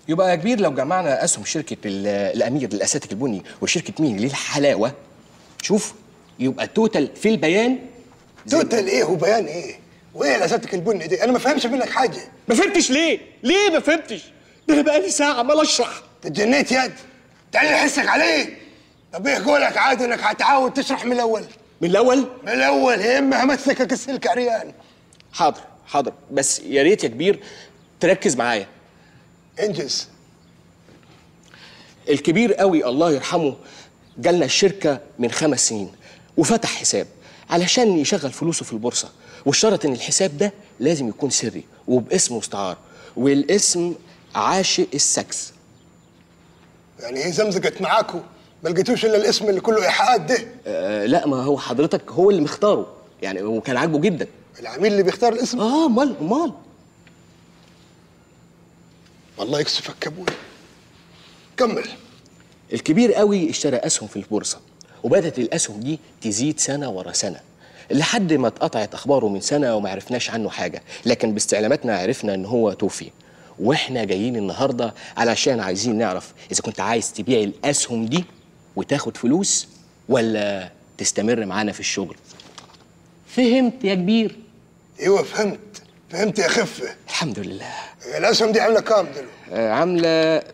يبقى يا كبير لو جمعنا اسهم شركه الامير للاساتك البني وشركه مين للحلاوه، شوف يبقى التوتال في البيان. توتال ايه وبيان ايه؟ وايه الاساتك البني دي؟ انا ما فهمش منك حاجه. ما فهمتش ليه؟ ليه ما فهمتش؟ ده انا بقالي ساعه عمال اشرح. اتجنيت يد؟ تعالي احسك علي. طب ايه قولك عادي انك هتعاود تشرح من الاول؟ من الاول؟ من الاول يا اما همسكك السلك عريان. حاضر حاضر، بس يا ريت يا كبير تركز معايا. انجز. الكبير قوي الله يرحمه جالنا الشركه من 5 سنين وفتح حساب علشان يشغل فلوسه في البورصه، واشترط ان الحساب ده لازم يكون سري وباسم مستعار، والاسم عاشق السكس. يعني هي زمزقت معاكوا ما لقيتوش الا الاسم اللي كله ايحاءات ده؟ لا، ما هو حضرتك هو اللي مختاره يعني، وكان عاجبه جدا. العميل اللي بيختار الاسم؟ امال. والله يكسفك يا ابوي. كمل. الكبير قوي اشترى اسهم في البورصه، وبدات الاسهم دي تزيد سنه ورا سنه لحد ما اتقطعت اخباره من سنه وما عرفناش عنه حاجه، لكن باستعلاماتنا عرفنا ان هو توفي. واحنا جايين النهارده علشان عايزين نعرف اذا كنت عايز تبيع الاسهم دي وتاخد فلوس ولا تستمر معانا في الشغل. فهمت يا كبير؟ ايوه فهمت يا خفه. الحمد لله. الاسهم دي عامله كام دلوقتي؟ عامله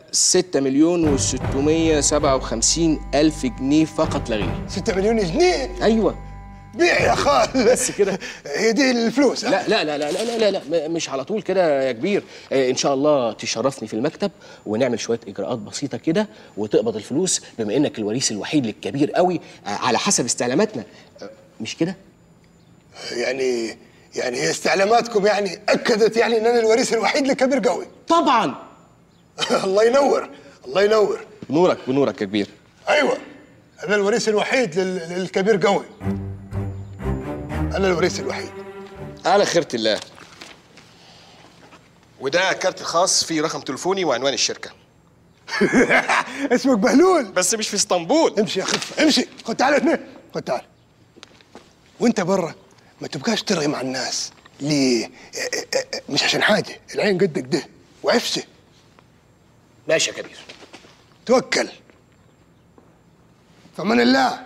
6,657,000 جنيه فقط لا غير. 6 مليون جنيه؟ ايوه. بيع يا خال. بس كده؟ هي دي الفلوس؟ لا لا لا لا لا لا, لا مش على طول كده يا كبير. ان شاء الله تشرفني في المكتب ونعمل شويه اجراءات بسيطه كده وتقبض الفلوس بما انك الوريث الوحيد للكبير قوي على حسب استعلاماتنا، مش كده؟ يعني هي استعلاماتكم يعني اكدت يعني ان انا الوريث الوحيد لكبير قوي؟ طبعا. الله ينور. بنورك يا كبير. ايوه انا الوريث الوحيد للكبير قوي. انا الوريث الوحيد. على خيرة الله. وده كارت خاص فيه رقم تليفوني وعنوان الشركه. اسمك بهلول؟ بس مش في اسطنبول. امشي يا خف امشي. خد تعال هنا. خد تعال. وانت برا ما تبقاش ترغي مع الناس. ليه؟ مش عشان حاجه، العين قدك ده وعفسه. ماشي يا كبير. توكل. فمن الله.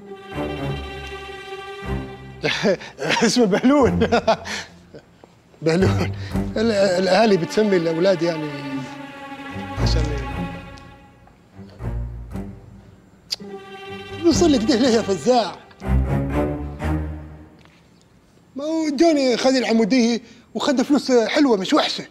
اسمه بهلول. بهلول. الاهالي بتسمي الاولاد يعني عشان يوصل لك ده ليه يا فزاع؟ ما هو جوني خذ العموديه وخد فلوس حلوه مش وحشه.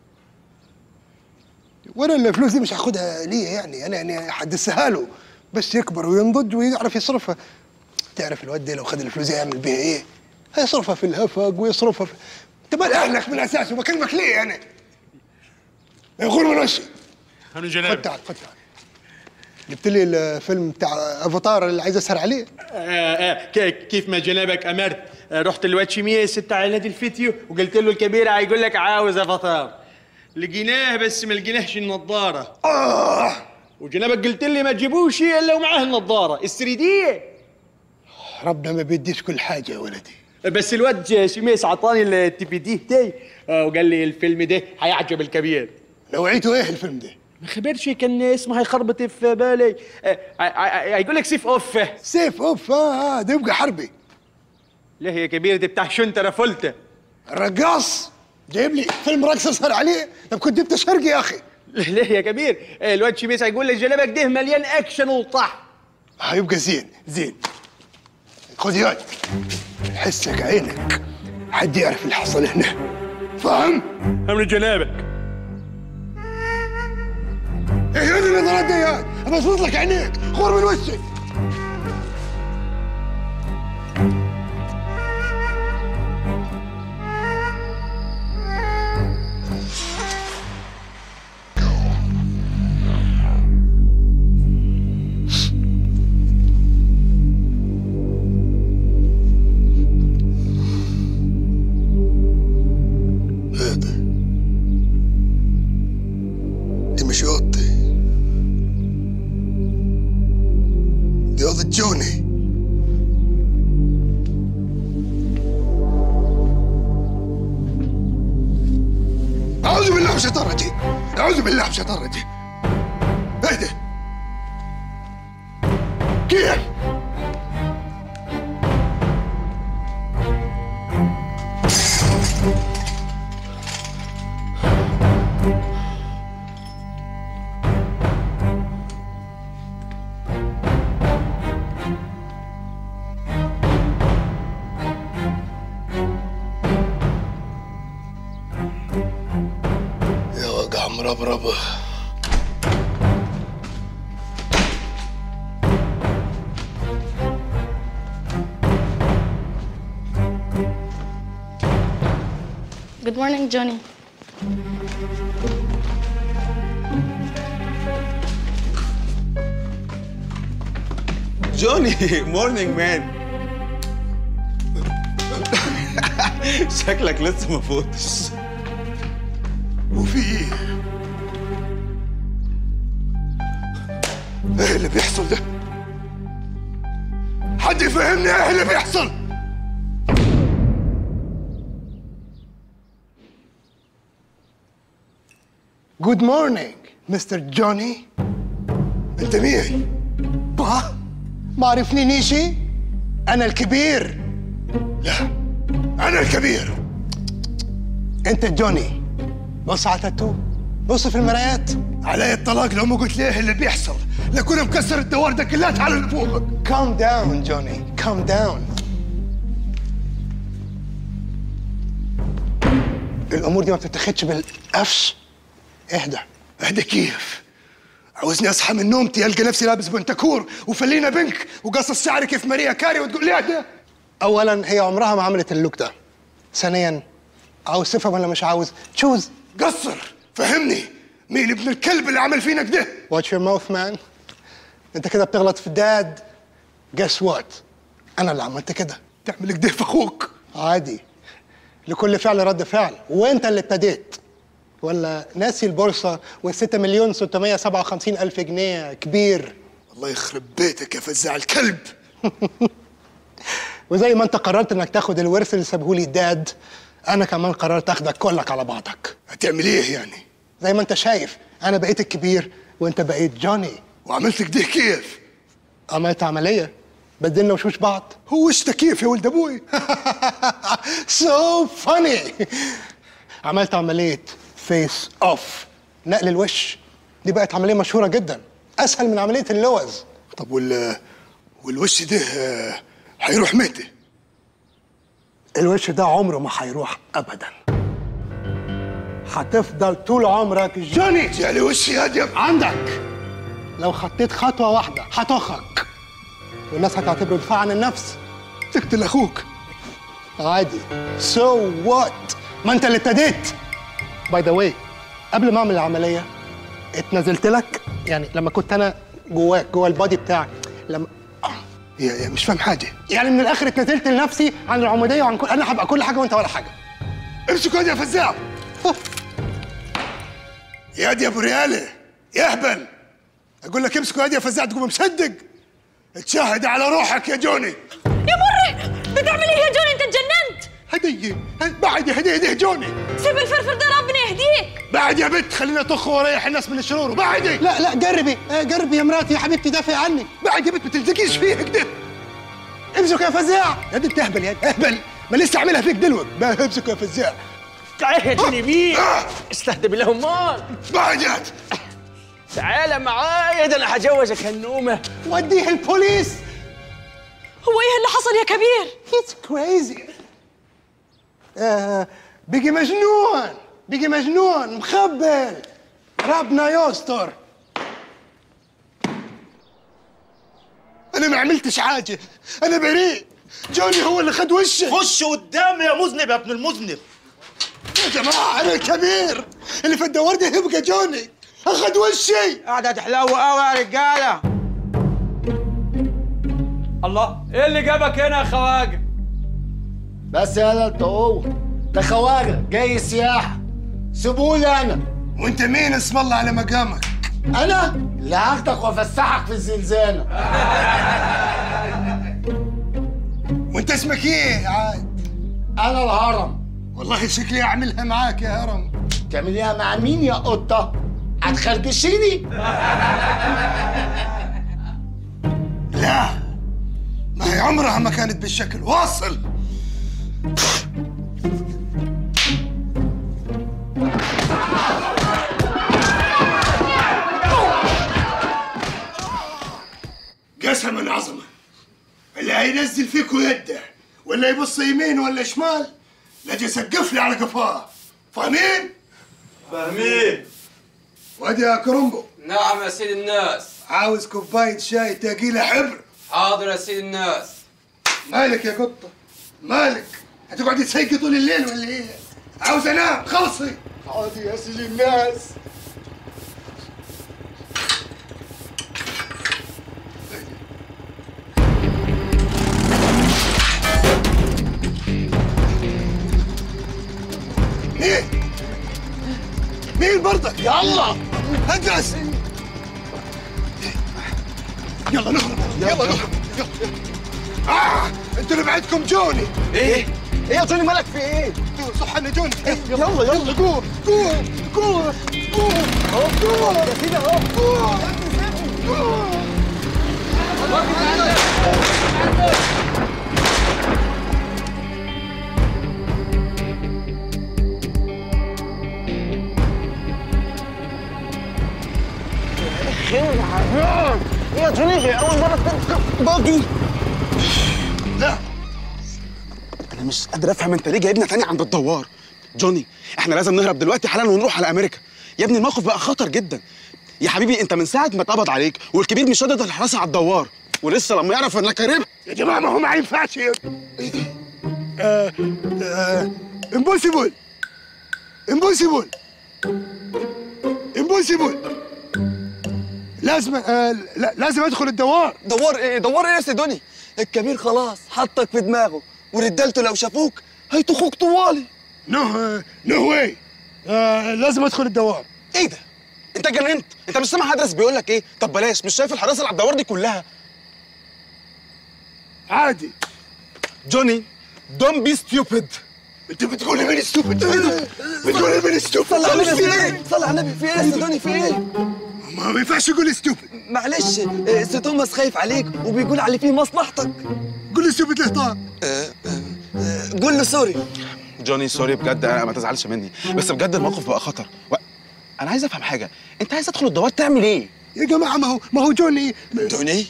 وانا الفلوس دي مش هاخدها ليه يعني، انا يعني حدثها له بس يكبر وينضج ويعرف يصرفها. تعرف الواد ده لو خد الفلوس دي يعمل بيها ايه؟ هيصرفها في الهفق ويصرفها في... انت مال اهلك من اساس وبكلمك ليه انا؟ يغور من وشي. خلوا جناب. خد تعال. جبت لي الفيلم بتاع افاتار اللي عايز اسهر عليه. كيف ما جنابك امرت. رحت للواد شميس بتاع نادي الفيديو وقلت له الكبير هيقول لك عاوز افاتار. لقيناه بس ما لقيناهش النضاره. وجنابك قلت لي ما تجيبوش الا ومعاه النضاره السريديه. ربنا ما بيديش كل حاجه يا ولدي. بس الواد شميس عطاني التي في دي تاعي وقال لي الفيلم ده هيعجب الكبير. نوعيته ايه الفيلم ده؟ ما خبرش كان اسمه هيخربط في بالي. هيقول لك سيف اوف. سيف اوف. ده يبقى حربي. ليه يا كبير ده بتاع شنتره فلته. الرقاص جايب لي فيلم رقص اسهر عليه؟ طب كنت جبت شرقي يا اخي. ليه يا كبير؟ الواد شميس هيقول لك جلابك ده مليان اكشن وطح. هيبقى زين. خذ ياي. حسك عينك حد يعرف اللي حصل هنا. فاهم؟ من جنابك. ايه هذه النظرات دي ياي؟ ابى اصوت لك عينيك. غور من وشي. من الشيطان الرجيم، اعوذ بالله من الشيطان الرجيم. اهدى. كيف؟ يا وقع مربربه. Good morning, Johnny. جوني مورنينج مان. شكلك لسه ما فوتش. وفي ايه؟ ايه اللي بيحصل ده؟ حد يفهمني ايه اللي بيحصل؟ جود مورنينج مستر جوني. انت مين؟ ما عرفنيش؟ انا الكبير. لا انا الكبير. انت جوني. بص على التاتو، بص في المرايات. علي الطلاق لو ما قلت لي ايه اللي بيحصل، لكون مكسر الدوار ده كلها على اللي فوقك. كام داون جوني، كام داون. الامور دي ما بتتاخدش بالقفش. اهدى. اهدى كيف؟ عاوزني اصحى من نومتي القى نفسي لابس بنتكور وفلينا بنك وقصص شعري كيف ماريا كاري وتقول لي اهدى؟ اولا هي عمرها ما عملت اللوك ده. ثانيا عاوز تفهم ولا مش عاوز؟ تشوز. قصر. فهمني مين ابن الكلب اللي عمل فينا كده؟ واتش يور ماوث مان. انت كده بتغلط في داد. جس وات؟ انا اللي عملت كده. تعمل كده في اخوك؟ عادي، لكل فعل رد فعل، وانت اللي ابتديت. ولا ناسي البورصه و6,657,000 جنيه كبير؟ الله يخرب بيتك يا فزاع الكلب. وزي ما انت قررت انك تاخد الورث اللي سابهولي داد، انا كمان قررت اخدك كلك على بعضك. هتعمل ايه يعني؟ زي ما انت شايف انا بقيت الكبير وانت بقيت جوني. وعملت كده كيف؟ عملت عمليه، بدلنا وشوش بعض. هو وش كيف يا ولد ابوي؟ سو فاني. عملت عمليه فيس اوف، نقل الوش. دي بقت عمليه مشهوره جدا، اسهل من عمليه اللوز. طب والوش ده هيروح متى؟ الوش ده عمره ما هيروح ابدا. هتفضل طول عمرك جوني. يعني وشي هادي عندك. لو خطيت خطوه واحده هتخك، والناس هتعتبره دفاع عن النفس. تقتل اخوك عادي. سو وات؟ ما انت اللي ابتديت. باي ذا واي، قبل ما اعمل العمليه اتنزلت لك، يعني لما كنت انا جواك جوا البادي بتاعك، لما يا مش فاهم حاجه. يعني من الاخر اتنزلت لنفسي عن العموديه وعن كل، انا هبقى كل حاجه وانت ولا حاجه. امسك يا فزاع. يا دي يا ابو رياله يا اهبل. اقول لك امسك يا فزاع تقوم مصدق. تشاهد على روحك يا جوني. يا مري بتعمل ايه يا جوني؟ انت اتجننت. هديه بعد هديه جوني. سيب الفرفر ده ربنا يهديك. بعد يا بنت خلينا طخ وريح الناس من الشرور. بعدي. لا جربي جربي يا مراتي يا حبيبتي دافعي عني. بعد يا بنت ما تلتقيش فيها كده. امسك يا فزاع. يا بنت اهبل يا اهبل، ما لسه عاملها فيك دلوقتي. امسك يا فزاع. تعال يا جوني بيه. استهدى بالله امال. بعدت. تعال معايا، ده انا هجوزك هالنومه. وديه البوليس. هو ايه اللي حصل يا كبير؟ It's crazy. بيجي مجنون مخبل. ربنا يستر. انا ما عملتش حاجه، انا بريء. جوني هو اللي خد وشي. خش قدامي يا مذنب يا ابن المذنب. يا جماعه انا الكبير اللي في الدوار ده يبقى جوني. اخد وشي. قاعده تحلو قوي يا رجاله. الله، ايه اللي جابك هنا يا خواجه؟ بس يا انت هو ده خواجه جاي سياحه، سيبولي انا. وانت مين اسم الله على مقامك؟ انا اللي هاخدك وافسحك في الزنزانه. وانت اسمك ايه عاد؟ انا الهرم. والله شكلي اعملها معاك يا هرم. تعمليها مع مين يا قطة؟ هتخربشيني؟ لا، ما هي عمرها ما كانت بالشكل. واصل. قسم العظمة، اللي هينزل فيكوا يده ولا يبص يمين ولا شمال لاجي يسقف لي على قفاه. فاهمين؟ فاهمين. وادي يا كرومبو، نعم يا سيد الناس. عاوز كوباية شاي تقيلة حبر. حاضر يا سيد الناس. مالك يا قطة؟ مالك؟ هتقعدي تسيقي طول الليل ولا ايه؟ عاوز انام، خلصي. حاضر يا سيد الناس. مين؟ مين برضك؟ يلا ادرس. يلا نهرب، يلا نهرب، يلا. انتوا اللي بعدكم جوني. ايه؟ ايه يا جوني مالك في ايه؟ صح ان جوني. يلا يلا قوم قوم قوم قوم قوم يا سيدي اهو. قوم قوم. ايه يا جوني؟ اول مره تركب باجي. لا، انا مش قادر افهم انت ليه جايبنا تاني عند الدوار. جوني، احنا لازم نهرب دلوقتي حالا ونروح على امريكا. يا ابني الموقف بقى خطر جدا. يا حبيبي انت من ساعه ما اتقبض عليك والكبير مش راضي الحراسه على الدوار، ولسه لما يعرف انك هربت. يا جماعه ما هو ما ينفعش. ايه ده؟ امبوسيبل امبوسيبل امبوسيبل. لازم لازم ادخل الدوار. دوار ايه؟ دوار ايه يا سيدوني؟ الكبير خلاص حطك في دماغه، ورجالته لو شافوك هيطخوك طوالي. نو واي. لازم ادخل الدوار. ايه ده؟ انت جننت؟ انت مش سامع هدرس بيقول لك ايه؟ طب بلاش، مش شايف الحراسه اللي على الدوار دي كلها؟ عادي. جوني، دونت بي ستيوبد. انت بتقول لي مين ستوبد؟ بتقول لي مين ستوبد؟ صلي على النبي، في ايه؟ صلي على النبي، في ايه يا سيدوني؟ في ايه؟ ما ينفعش تقول ستوبد. معلش، سي توماس خايف عليك وبيقول على فيه مصلحتك. قول لي ستوبد ليه طار؟ قول له سوري. جوني سوري بجد، ما تزعلش مني، بس بجد الموقف بقى خطر. انا عايز افهم حاجه، انت عايز تدخل الدوار تعمل ايه؟ يا جماعه ما هو جوني. جوني؟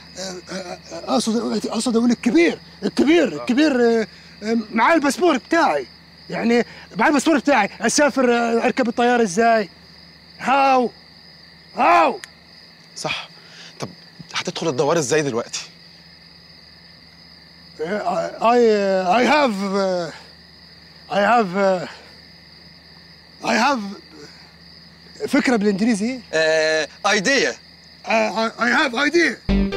اقصد اقول الكبير معاه الباسبور بتاعي. يعني معاه الباسبور بتاعي، اسافر اركب الطياره ازاي؟ هاو صح. طب هتدخل الدوار ازاي دلوقتي؟ I have فكرة بالانجليزي. ايديا. I have idea.